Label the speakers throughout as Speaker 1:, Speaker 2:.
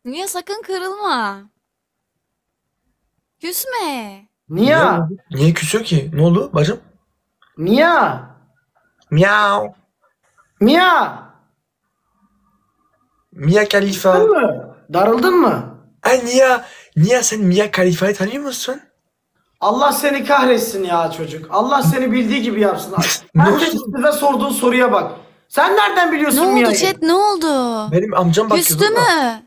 Speaker 1: Niye sakın kırılma. Küsme.
Speaker 2: Niye?
Speaker 3: Niye küsüyor ki? Ne oldu bacım?
Speaker 2: Niye?
Speaker 3: Miau.
Speaker 2: Niye?
Speaker 3: Mia Khalifa.
Speaker 2: Darıldın mı? Darıldın mı?
Speaker 3: Ay Mia sen Mia Khalifa'yı tanıyor musun?
Speaker 2: Allah seni kahretsin ya çocuk. Allah seni bildiği gibi yapsın.
Speaker 3: Ne
Speaker 2: Herkesin
Speaker 3: oldu?
Speaker 2: size sorduğun soruya bak. Sen nereden
Speaker 1: Ne
Speaker 2: biliyorsun
Speaker 1: oldu
Speaker 2: Mia'yı?
Speaker 1: chat, ne oldu?
Speaker 3: Benim amcam bakıyordu.
Speaker 1: Küstü mü?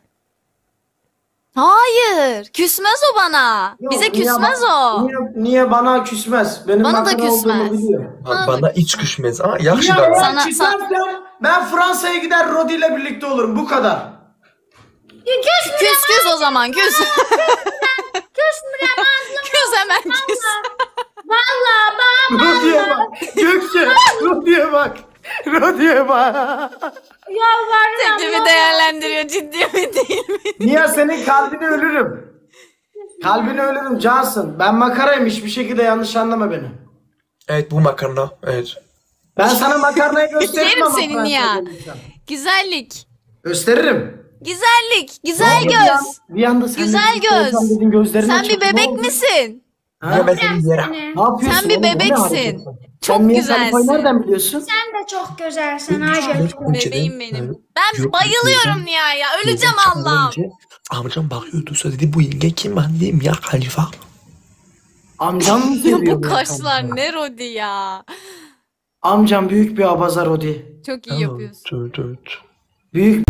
Speaker 1: Hayır. Küsmez o bana.
Speaker 2: Yok,
Speaker 1: Bize
Speaker 2: Mia
Speaker 1: küsmez o.
Speaker 2: Niye bana küsmez? Benim
Speaker 1: Bana da
Speaker 2: makara olduğumu
Speaker 1: küsmez.
Speaker 2: biliyor.
Speaker 3: Bana hiç küsmez. Ha, yaxşı
Speaker 2: Niye
Speaker 3: da.
Speaker 2: eğer
Speaker 1: Sana-
Speaker 2: küsersen ben Fransa'ya gider Rodi ile birlikte olurum. Bu kadar.
Speaker 1: Küs o zaman küs. Küs hemen küs.
Speaker 4: Vallahi baba.
Speaker 2: Rodi'ye bak. Gökçe. Rodi'ye bak. Rodi'ye bak.
Speaker 4: Yalvarırım.
Speaker 1: Teklifi değerlendiriyor, ciddi mi değil mi?
Speaker 2: Niye senin kalbini ölürüm. Kalbini ölürüm cansın. Ben makarayım, hiçbir şekilde yanlış anlama beni.
Speaker 3: Evet bu makarna. Evet.
Speaker 2: Ben sana makarnayı gösteririm
Speaker 1: Yerim
Speaker 2: ama
Speaker 1: seni
Speaker 2: Fransa'ya
Speaker 1: ya.
Speaker 2: gelirsen.
Speaker 1: Güzellik.
Speaker 2: Gösteririm.
Speaker 1: Güzellik. Güzel
Speaker 2: Bir
Speaker 1: göz.
Speaker 2: Bir anda sen
Speaker 1: Güzel
Speaker 2: de birlikte
Speaker 1: göz.
Speaker 2: olsam dedin, gözlerini
Speaker 1: Sen
Speaker 2: açıp
Speaker 1: bir
Speaker 2: ne
Speaker 1: bebek
Speaker 2: oldu?
Speaker 1: misin?
Speaker 2: Ha?
Speaker 3: Ya ben seni yere.
Speaker 4: Seni.
Speaker 2: Ne yapıyorsun
Speaker 1: Sen bir
Speaker 2: oğlum? Bu ne
Speaker 1: bebeksin.
Speaker 2: hareketler?
Speaker 1: Çok
Speaker 2: Sen Mia
Speaker 1: güzelsin.
Speaker 2: Khalifa'yı nereden biliyorsun?
Speaker 4: Sen de çok güzelsin Hacı.
Speaker 1: Bebeğim benim. Ben bayılıyorum Nihay'a. Öleceğim Allah'ım.
Speaker 3: Amcam bakıyordu sonra dedi bu yenge kim? Ben dedim Mia Khalifa.
Speaker 2: Amcam mı
Speaker 1: Ya
Speaker 2: seviyor
Speaker 1: bu
Speaker 2: Mia
Speaker 1: kaşlar
Speaker 2: Khalifa?
Speaker 1: ne Rodi ya.
Speaker 2: Amcam büyük bir abaza Rodi.
Speaker 1: Çok iyi yapıyorsun.
Speaker 3: Evet.
Speaker 2: Büyük